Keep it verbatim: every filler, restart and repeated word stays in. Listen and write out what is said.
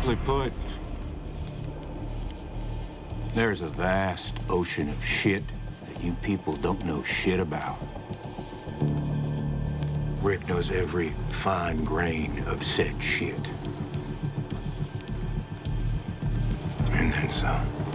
Simply put, there's a vast ocean of shit that you people don't know shit about. Rick knows every fine grain of said shit. And then some.